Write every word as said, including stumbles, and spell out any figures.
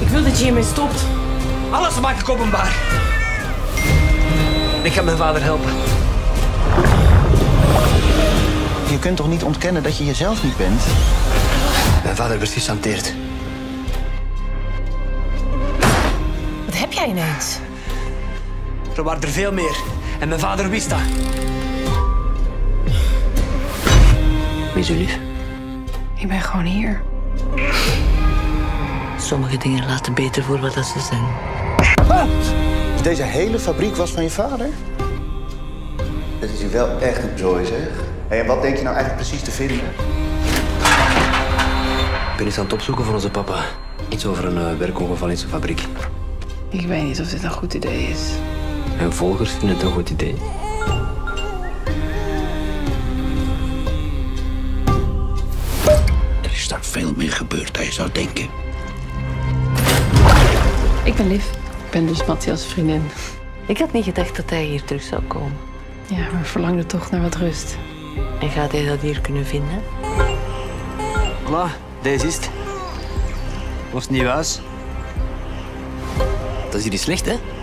wil dat je hiermee stopt. Alles maak ik openbaar. Ik ga mijn vader helpen. Je kunt toch niet ontkennen dat je jezelf niet bent? Mijn vader werd gechanteerd. Wat heb jij ineens? Er waren er veel meer. En mijn vader wist dat. Wie is uw lief? Ik ben gewoon hier. Sommige dingen laten beter voor wat ze zijn. Ah! Dus deze hele fabriek was van je vader? Het is hier wel echt een zooi, zeg. Hey, en wat denk je nou eigenlijk precies te vinden? Ik ben iets aan het opzoeken voor onze papa. Iets over een uh, werkongeval in zijn fabriek. Ik weet niet of dit een goed idee is. Mijn volgers vinden het een goed idee. Er is daar veel meer gebeurd dan je zou denken. Ik ben Liv. Ik ben dus Matthias' vriendin. Ik had niet gedacht dat hij hier terug zou komen. Ja, maar verlangde toch naar wat rust. En gaat hij dat hier kunnen vinden? Voilà, deze is het. Ons nieuw huis. Dat is hier niet slecht, hè?